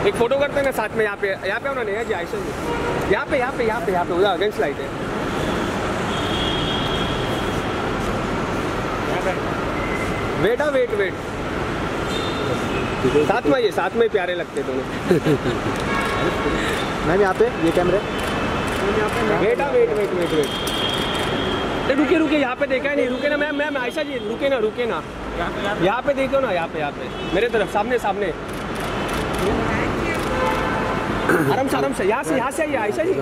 एक फोटो करते हैं ना साथ में। यहाँ पे उन्होंने जी आयशा जी यहाँ पे उधर अगेंस्ट लाइट है। वेट साथ में प्यारे लगते दोनों। मैम यहाँ पे ये कैमरे वेट रुके यहाँ पे देखा है नहीं। रुके ना मैम आयशा जी रुके ना यहाँ पे देखो ना। यहाँ पे मेरे तरफ सामने आराम से यहाँ से आइए आयशा जी।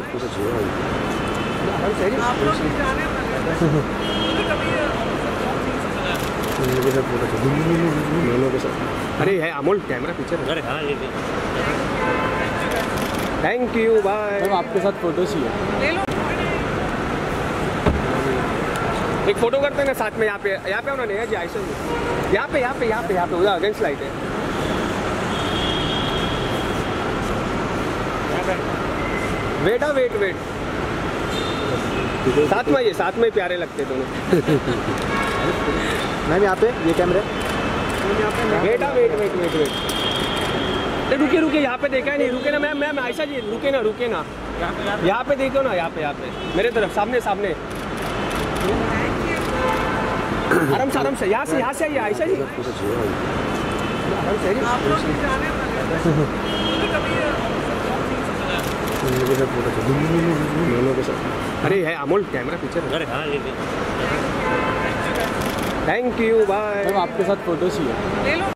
अरे है अमोल कैमरा पीछे। Thank you bye. मैम आपके साथ फोटो चाहिए। एक फोटो करते हैं ना साथ में। यहाँ पे उन्होंने जी आयशा जी यहाँ पे उधर अगेंस्ट लाइट है। वेट साथ में प्यारे लगते दोनों। मैम यहाँ पे ये कैमरे वेट रुके यहाँ पे देखा है नहीं। रुके ना मैम आयशा जी रुके ना यहाँ पे देखो ना। यहाँ पे मेरे तरफ सामने आराम से यहाँ से आइए आयशा जी। अरे है अमोल कैमरा पीछे। Thank you bye. मैम आपके साथ फोटो चाहिए।